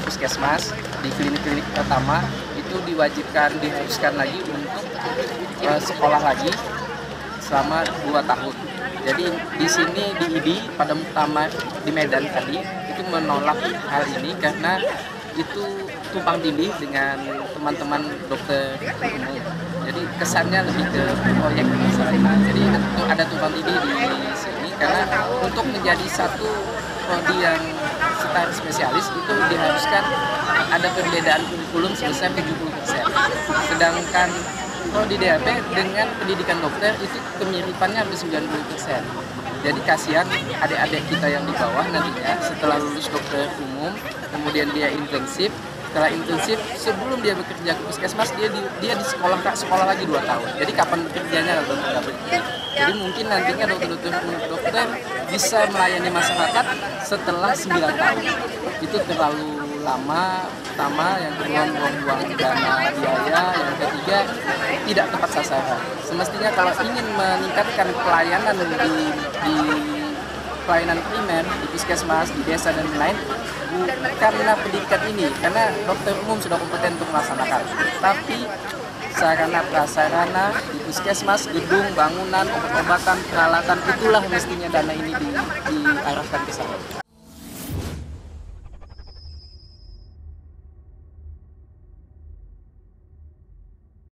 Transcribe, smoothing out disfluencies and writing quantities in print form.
puskesmas, di klinik-klinik pertama itu diharuskan lagi untuk sekolah lagi selama 2 tahun. Jadi di sini di IDI pada muktamar di Medan tadi itu menolak hal ini karena itu tumpang tindih dengan teman-teman dokter umum. Jadi kesannya lebih ke proyek misalnya. Jadi itu ada tumpang tindih di sini karena untuk menjadi satu prodi yang setara spesialis itu diharuskan ada perbedaan kurikulum sebesar 70%. Sedangkan kalau di DAP dengan pendidikan dokter itu kemiripannya hampir 90%. Jadi kasihan adik-adik kita yang di bawah nantinya setelah lulus dokter umum, kemudian dia intensif. Setelah intensif, sebelum dia bekerja ke puskesmas, dia di sekolah lagi 2 tahun. Jadi kapan bekerjanya dokter? Jadi mungkin nantinya dokter bisa melayani masyarakat setelah 9 tahun. Itu terlalu lama. Pertama, yang kedua buang-buang dana biaya, yang ketiga tidak tepat sasaran. Semestinya kalau ingin meningkatkan pelayanan di pelayanan primer, di puskesmas, di desa dan lain-lain, karena pendidikan ini, karena dokter umum sudah kompeten untuk melaksanakan. Tapi sarana prasarana di puskesmas, gedung, bangunan, obat-obatan, peralatan, itulah mestinya dana ini diarahkan ke sana.